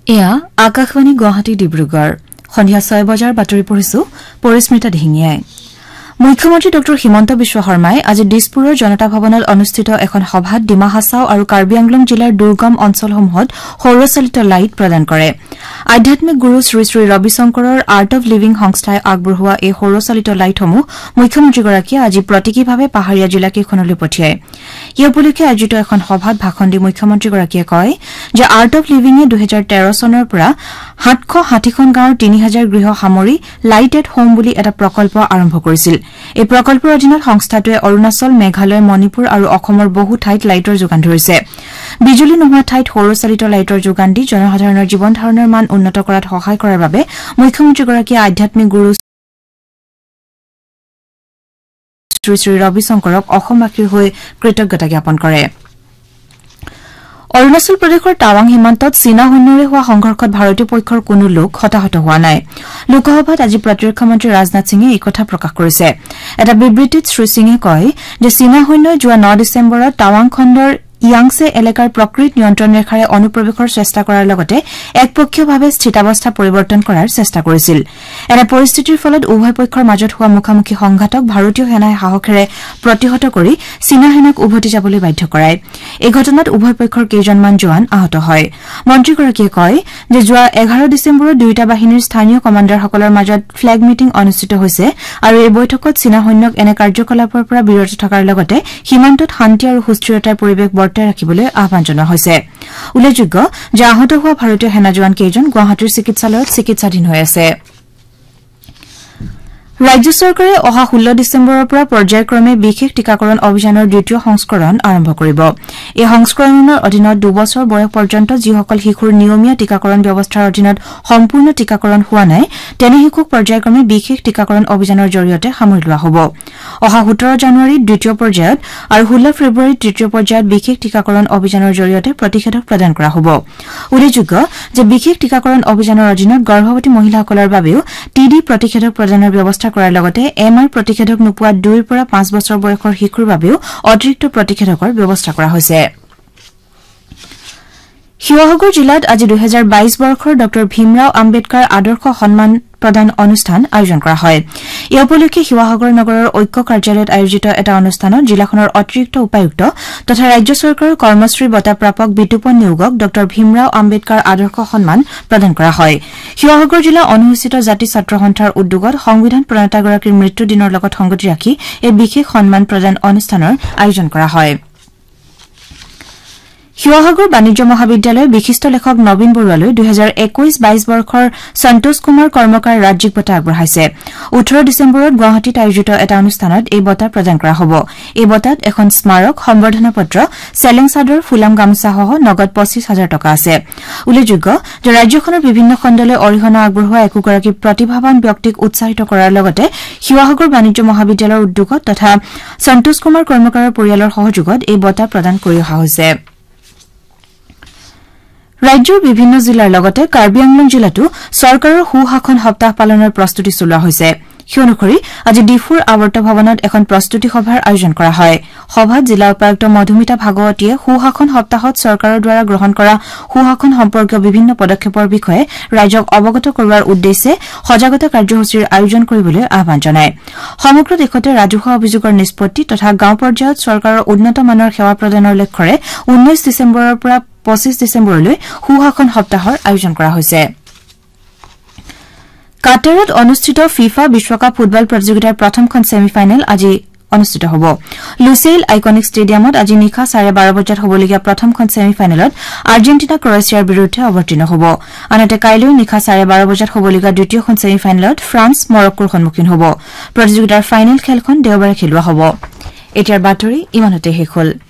এয়া আকাশবাণী গুৱাহাটী ডিব্ৰুগড় সন্ধিয়া 6 বজাৰ বাতৰি পঢ়িছো পৰিস্মিতা দিহিঙিয়াই মুখ্যমন্ত্ৰী ডক্টৰ হিমন্ত বিশ্ব শৰ্মাই আজি দিছপুৰৰ জনতা ভৱনত অনুষ্ঠিত এখন সভাত ডিমা হাছাও আৰু কাৰ্বি আংলং জিলাৰ দুৰ্গম অঞ্চলসমূহত সৌৰচালিত লাইট প্ৰদান কৰে আধ্যাত্মিক গুৰু শ্ৰী শ্ৰী ৰবিশংকৰৰ আৰ্ট অৱ লিভিং সংস্থাই আগবঢ়োৱা এই সৌৰচালিত লাইটসমূহ মুখ্যমন্ত্ৰীগৰাকীয়ে আজি প্ৰতীকীভাৱে পাহাৰীয়া জিলাকেইখনলৈ পঠিয়ায় এই উপলক্ষে আয়োজিত এখন সভাত ভাষণ দি মুখ্যমন্ত্ৰীগৰাকীয়ে কয় যে আৰ্ট অৱ লিভিঙে 2013 চনৰ পৰা 760খন গাঁৱৰ 3000 গৃহ সামৰি লাইট এট হোম বুলি এটা প্ৰকল্প আৰম্ভ কৰিছিল এই প্ৰকল্পৰ অধীনত সংস্থাটোৱে অৰুণাচল মেঘালয় মণিপুৰ আৰু অসমৰ বহু ঠাইত লাইটৰ যোগান ধৰিছে বিজুলী নোহোৱা ঠাইত সৌৰচালিত লাইটৰ যোগান দি জনসাধাৰণৰ জীৱন ধাৰণৰ মান উন্নত কৰাত সহায় কৰাৰ বাবে মুখ্যমন্ত্ৰীগৰাকীয়ে আধ্যাত্মিক গুৰু শ্ৰী শ্ৰী ৰবিশংকৰক অসমবাসীৰ হৈ কৃতজ্ঞতা জ্ঞাপন কৰে অৰুণাচল প্ৰদেশৰ টাৱাং সীমান্তত চীনা সৈন্যৰে হোৱা সংঘৰ্ষত ভাৰতীয় পক্ষৰ কোনো লোক হতাহত হোৱা নাই লোকসভাত আজি প্ৰতিৰক্ষা মন্ত্ৰী ৰাজনাথ সিঙে এই কথা প্ৰকাশ কৰিছে এটা বিবৃতিত শ্ৰী সিঙে কয় যে চীনা সৈন্যই যোৱা 9 ডিচেম্বৰত টাৱাং খণ্ডৰ ইয়াংছে এলেকাৰ প্ৰকৃত নিয়ন্ত্ৰণ ৰেখাৰে অনুপ্ৰৱেশৰ চেষ্টা কৰাৰ লগতে একপক্ষীয়ভাৱে স্থিতাৱস্থা পৰিৱৰ্তন কৰাৰ চেষ্টা কৰিছিল এনে পৰিস্থিতিৰ ফলত উভয় পক্ষৰ মাজত হোৱা মুখামুখি সংঘাতক ভাৰতীয় সেনাই সাহসেৰে প্ৰতিহত কৰি চীনা সেনাক উভতি যাবলৈ বাধ্য কৰায় এই ঘটনাত উভয় পক্ষৰ কেইজনমান জোৱান আহত হয় মন্ত্ৰীগৰাকীয়ে কয় যে যোৱা 11 ডিচেম্বৰত দুয়োটা বাহিনীৰ স্থানীয় কমাণ্ডাৰসকলৰ মাজত ফ্লেগ মিটিং অনুষ্ঠিত হৈছে আৰু এই বৈঠকত চীনা সৈন্যক এনে কাৰ্যকলাপৰ পৰা বিৰত থকাৰ লগতে সীমান্তত শান্তি আৰু সুস্থিৰতাৰ পৰিৱেশ বৰ্তাই ৰাখিবলৈ আহ্বান জনোৱা হৈছে উল্লেখযোগ্য যে আহত হোৱা ভাৰতীয় সেনা জোৱান কেইজন গুৱাহাটীৰ চিকিৎসালয়ত চিকিৎসাধীন হৈ আছে ৰাজ্য চৰকাৰে অহা 16 ডিচেম্বৰৰ পৰা পৰ্যায়ক্ৰমে বিশেষ টিকাকৰণ অভিযানৰ দ্বিতীয় সংস্কৰণ আৰম্ভ কৰিব এই সংস্কৰণৰ অধীনত 2 বছৰ বয়স পৰ্যন্ত যিসকল শিশুৰ নিয়মীয়া টিকাকৰণ ব্যৱস্থাৰ অধীনত সম্পূৰ্ণ টিকাকৰণ হোৱা নাই তেনে শিশুক পৰ্যায়ক্ৰমে বিশেষ টিকাকৰণ অভিযানৰ জৰিয়তে সামৰি লোৱা হ'ব অহা 17 জানুৱাৰীত দ্বিতীয় পৰ্যায়ত আৰু 16 ফেব্ৰুৱাৰীত তৃতীয় পৰ্যায়ত বিশেষ টিকাকৰণ অভিযানৰ জৰিয়তে প্ৰতিষেধক প্ৰদান কৰা হ'ব উল্লেখযোগ্য যে বিশেষ টিকাকৰণ অভিযানৰ অধীনত গৰ্ভৱতী মহিলাসকলৰ বাবেও টিডি প্ৰতিষেধক প্ৰদানৰ ব্যৱস্থা কৰাৰ লগতে এমআৰ প্ৰতিষেধক নোপোৱা 2 পৰা 5 বছৰ বয়সৰ শিশুৰ বাবেও অতিৰিক্ত প্ৰতিষেধকৰ ব্যৱস্থা কৰা হৈছে শিৱসাগৰ জিলাত আজি 2022 বৰ্ষৰ ডক্টৰ ভীমৰাও আম্বেদকাৰ আদৰ্শ সন্মান প্ৰদান অনুষ্ঠান আয়োজন কৰা হয় এই উপলক্ষে শিৱসাগৰ নগৰৰ ঐক্য কাৰ্যালয়ত আয়োজিত এটা অনুষ্ঠানত জিলাখনৰ অতিৰিক্ত উপায়ুক্ত তথা ৰাজ্য চৰকাৰৰ কৰ্মশ্ৰী বঁটা প্ৰাপক বিতুপন নিয়োগক ডক্টৰ ভীমৰাও আম্বেদকাৰ আদৰ্শ সন্মান প্ৰদান কৰা হয় শিৱসাগৰ জিলা অনুসূচিত জাতি ছাত্ৰ সন্থাৰ উদ্যোগত সংবিধান প্ৰণেতাগৰাকীৰ মৃত্যু দিনৰ লগত সংগতি ৰাখি এই বিশেষ সন্মান প্ৰদান অনুষ্ঠানৰ আয়োজন কৰা হয় শিৱসাগৰ বাণিজ্য মহাবিদ্যালয়ৰ বিশিষ্ট লেখক নবীন বৰুৱালৈ 2021-22 বৰ্ষৰ সন্তোষ কুমাৰ কৰ্মকাৰ ৰাজ্যিক বঁটা আগবঢ়াইছে 18 ডিচেম্বৰত গুৱাহাটীত আয়োজিত এটা অনুষ্ঠানত এই বঁটা প্ৰদান কৰা হ'ব এই বঁটাত এখন স্মাৰক সম্বৰ্ধনা পত্ৰ চেলেং চাদৰ ফুলাম গামোচাসহ নগদ 25,000 টকা আছে উল্লেখযোগ্য যে ৰাজ্যখনৰ বিভিন্ন খণ্ডলৈ অৰিহণা আগবঢ়োৱা একোগৰাকী প্ৰতিভাৱান ব্যক্তিক উৎসাহিত কৰাৰ লগতে শিৱসাগৰ বাণিজ্য মহাবিদ্যালয়ৰ উদ্যোগত তথা সন্তোষ কুমাৰ কৰ্মকাৰৰ পৰিয়ালৰ সহযোগত এই বঁটা প্ৰদান কৰি অহা হৈছে ৰাজ্যৰ বিভিন্ন জিলাৰ লগতে কাৰ্বি আংলং জিলাতো চৰকাৰৰ সুশাসন সপ্তাহ পালনৰ প্ৰস্তুতি চলোৱা হৈছে সেই অনুসৰি আজি ডিফুৰ আৱৰ্ত ভৱনত এখন প্ৰস্তুতি সভাৰ আয়োজন কৰা হয় সভাত জিলা উপায়ুক্ত মধুমিতা ভাগৱতীয়ে সুশাসন সপ্তাহত চৰকাৰৰ দ্বাৰা গ্ৰহণ কৰা সুশাসন সম্পৰ্কীয় বিভিন্ন পদক্ষেপৰ বিষয়ে ৰাজ্যক অৱগত কৰোৱাৰ উদ্দেশ্যে সজাগতা কাৰ্যসূচীৰ আয়োজন কৰিবলৈ আহ্বান জনায় সমগ্ৰ দেশতে ৰাজহুৱা অভিযোগৰ নিষ্পত্তি তথা গাঁও পৰ্যায়ত চৰকাৰৰ উন্নত মানৰ সেৱা প্ৰদানৰ লক্ষ্যৰে 19 ডিচেম্বৰৰ পৰা 25 ডিচেম্বৰলৈ সুশাসন সপ্তাহৰ আয়োজন কৰা হৈছে কাটাৰত অনুষ্ঠিত ফিফা বিশ্বকাপ ফুটবল প্ৰতিযোগিতাৰ প্ৰথমখন ছেমিফাইনেল আজি অনুষ্ঠিত হ'ব লুচেইল আইকনিক ষ্টেডিয়ামত আজি নিশা 12:30 বজাত হ'বলগীয়া প্ৰথমখন ছেমিফাইনেলত আৰ্জেণ্টিনা ক্ৰ'ৱেছিয়াৰ বিৰুদ্ধে অৱতীৰ্ণ হ'ব আনহাতে কাইলৈ নিশা 12:30 বজাত হ'বলগীয়া দ্বিতীয়খন ছেমিফাইনেলত ফ্ৰান্স মৰক্কোৰ সন্মুখীন হ'ব প্ৰতিযোগিতাৰ ফাইনেল খেলখন দেওবাৰে খেলুৱা হ'ব এতিয়াৰ বাতৰি ইমানতে শেষ হ'ল